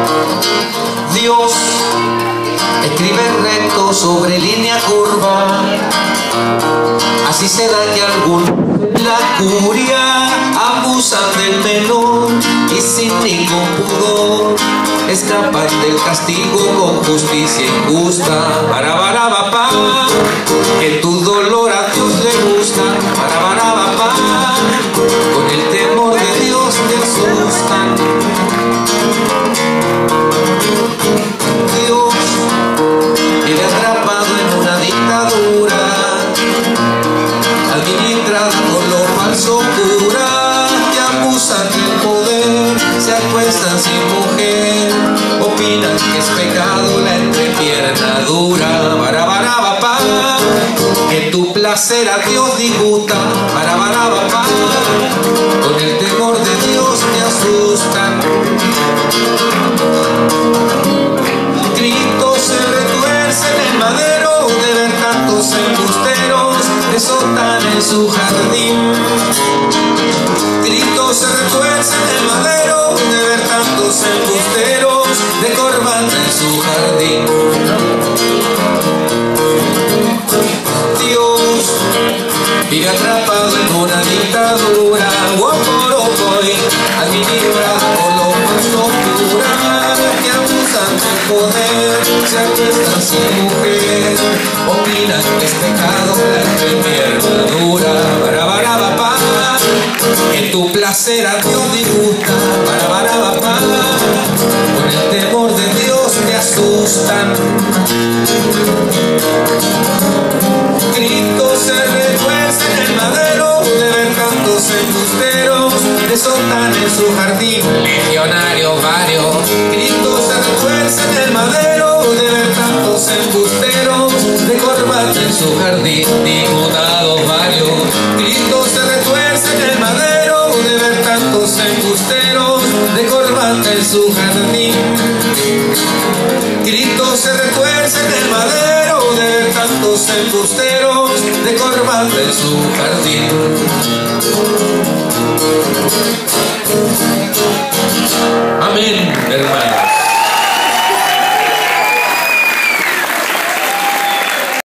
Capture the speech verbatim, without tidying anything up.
Dios escribe recto sobre línea curva, así se da que algún la curia abusan del menor y sin ningún pudor escapan del castigo con justicia injusta. Para barabapá, que tu dolor a Dios le gusta. Para barabapá, con el temor de Dios te asustan. Dios vive atrapado en una dictadura, administrada por los falsos curas que abusan del poder, se acuestan sin mujer, opinan que es pecado la entrepierna dura. Para barabapá, que tu placer a Dios disgusta. Para barabapá, con el temor de Dios te asustan. Cristo se retuerce en el madero de ver tantos embusteros de sotana en su jardín. Cristo se retuerce en el madero de ver tantos embusteros de corbata en su jardín. Dios vive atrapado en una dictadura, guaporopoy, administrada por los falsos curas que abusan del poder, se acuestan sin mujer, opinan que es pecado la entrepierna dura. Para barabapá, que tu placer a Dios disgusta. Para barabapá, con el temor de Dios te asustan. Cristo se retuerce en el madero de ver tantos embusteros de sotana en su jardín. Legionarios varios. Cristo se retuerce en el madero de ver tantos embusteros de corbata en su jardín. Diputados varios. Cristo se retuerce en el madero de ver tantos embusteros de corbata en su jardín. Cristo se retuerce en el madero de ver tantos embusteros de corbata en su jardín. Amén, hermano.